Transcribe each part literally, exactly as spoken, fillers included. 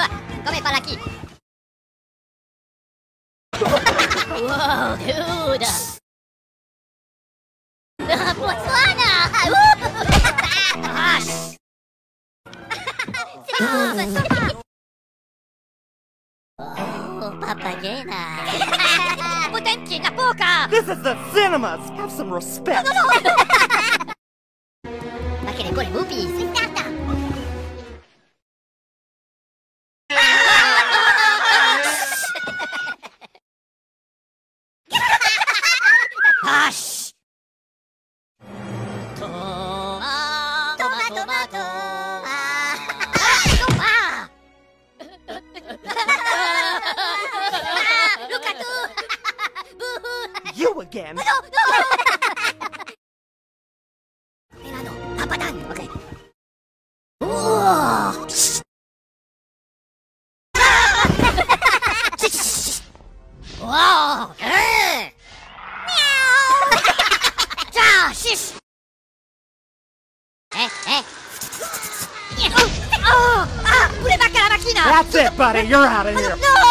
Come para aqui. Wow, dude. Botswana. Oh, papagena. Potenci na poca. This is the cinemas. Have some respect. Ma che ne vuole movies? Risata. Hush! Toma, toma, toma, toma. Toma! Look at you! You again. No, no! Milano, Papadan. Okay. Whoa! Wow! Shish! Eh, eh. Oh, oh, ah, pure manca la macchina! That's it, buddy. You're out of here. No!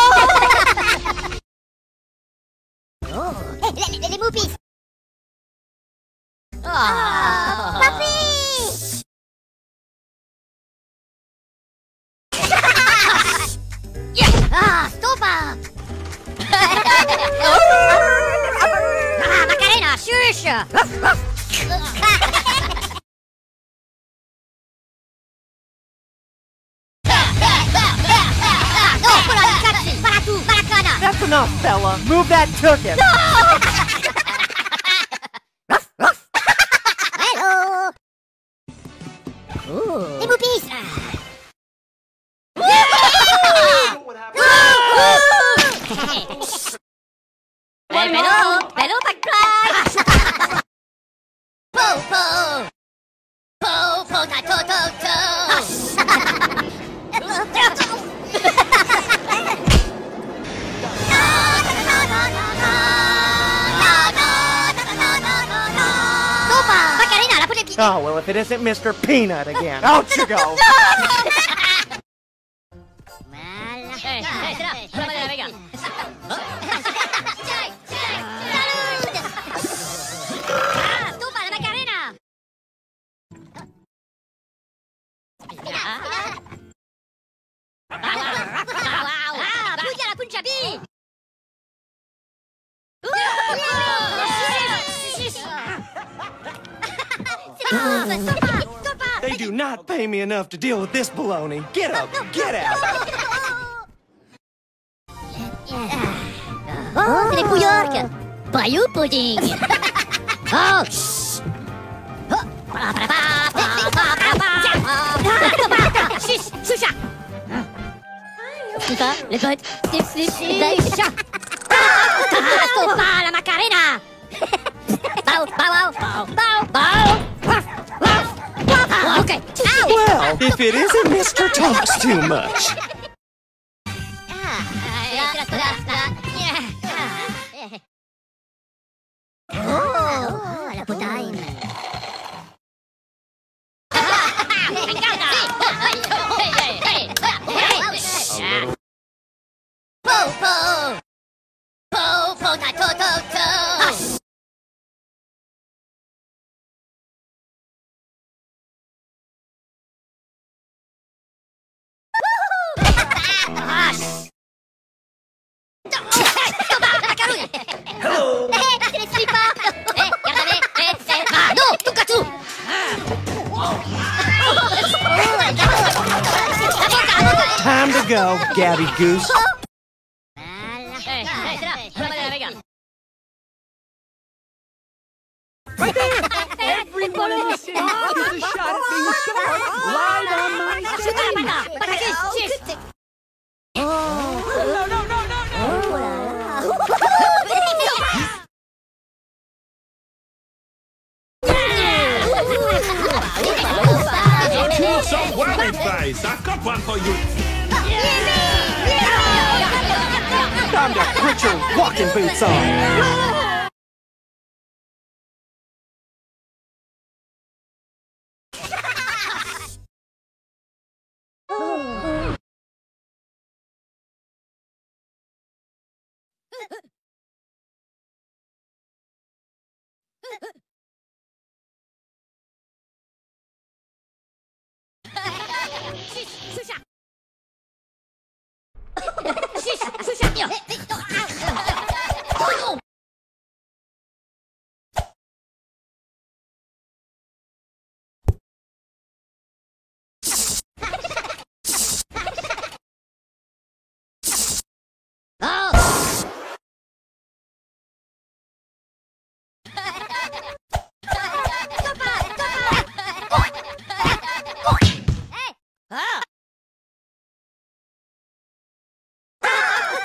Oh, eh, le, le, le movies! Oh, papi! Ah, stoppa! Ah, Macarena, shush! That's enough, fella. Move that token. Hello. Ooh. Les boobies. Hello, hello, McFly. Po, po. Po, potato, to, to. Oh, well, if it isn't Mister Peanut again. Out you go. They do not pay me enough to deal with this baloney. Get up, get out. Oh, c'est les Pouillards. Bayou pudding. Oh, shh. Shush, shusha. Sniffa, les potes. Snif, snif, snif, chat. Ah, stoppa la Macarena. Bow, bow, bow, bow, bow. Okay. Well, if it isn't Mister Talks Too Much. Oh, la potaine. Po, po. Po, potato, to, to. Hello. No, tocca tu. Time to go, Gabby Goose. Right there! Everyone in the city gets a shot at being sharp live on my screen! No, no, no, no, no! Don't you look so worried, face? I've got one for you. Time to put your walking boots on.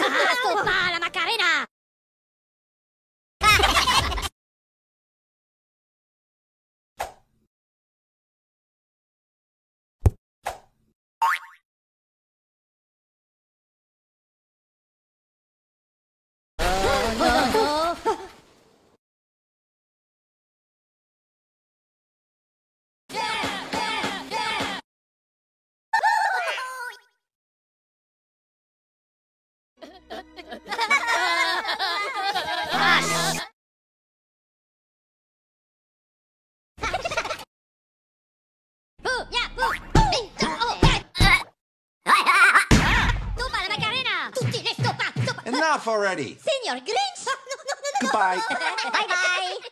Stoppa la Macarena! Enough already. Signor Grinch! Goodbye. Bye bye!